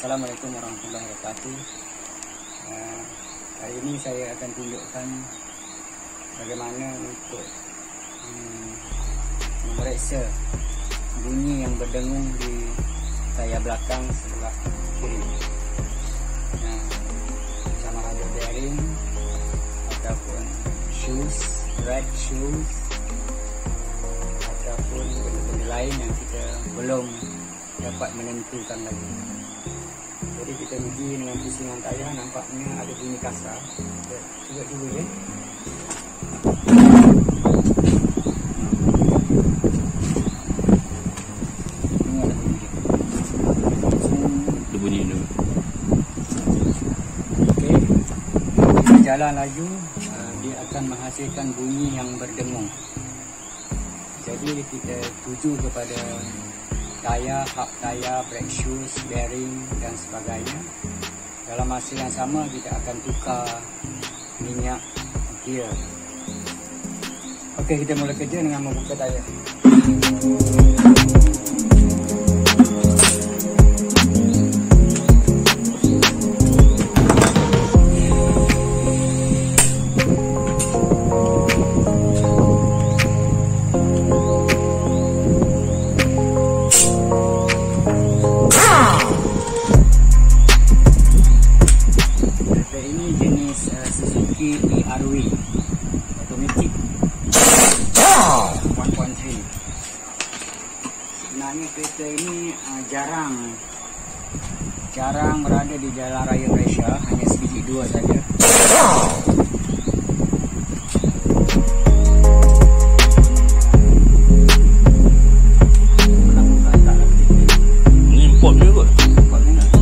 Assalamualaikum warahmatullahi wabarakatuh. Hari ini saya akan tunjukkan bagaimana untuk memeriksa bunyi yang berdengung di tayar belakang sebelah kiri. Sama ada bearing ataupun shoes, red shoes ataupun benda-benda lain yang kita belum dapat menentukan lagi. Jadi kita uji dengan pusingan tayar, nampaknya ada bunyi kasar. Kita cuba ya. Ini ada bunyi. Ada bunyi dulu. Okey. Kita jalan laju, dia akan menghasilkan bunyi yang berdengung. Jadi kita tuju kepada tayar, hub tayar, brake shoes, bearing dan sebagainya. Dalam masa yang sama kita akan tukar minyak gear. Okey, kita mula kerja dengan membuka tayar. Suzuki ERV automatic 1.3. Sebenarnya kereta ini jarang berada di jalan raya Malaysia, hanya sedikit dua saja. Ini import juga kot? Import ni lah.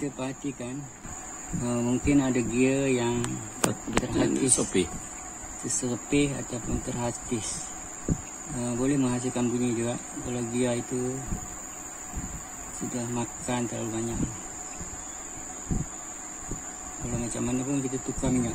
kita perhatikan, mungkin ada gear yang terhapis, terserpih ataupun terhapis. Boleh menghasilkan bunyi juga kalau gear itu sudah makan terlalu banyak. Kalau macam mana pun kita tukar minyak.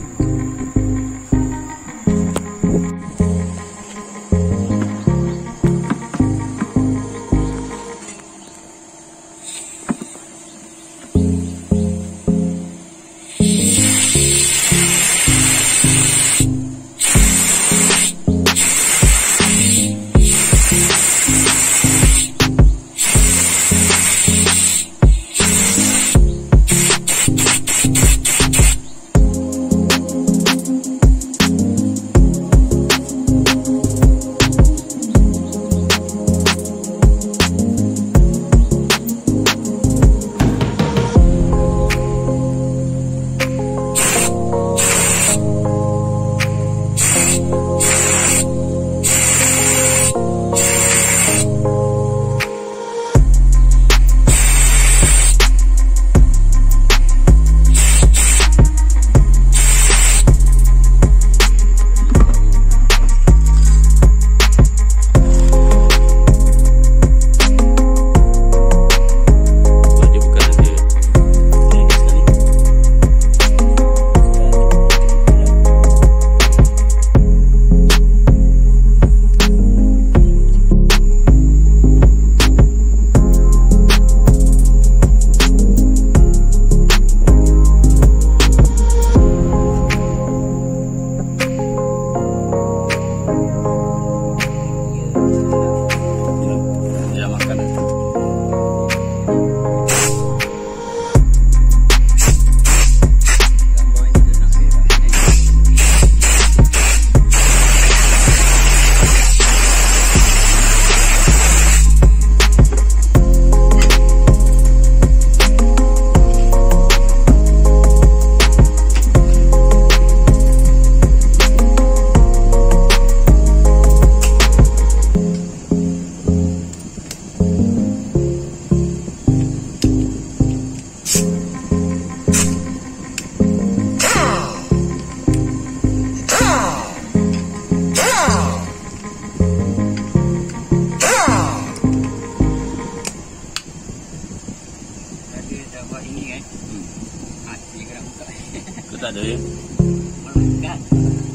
Tak ada ya? Melekat.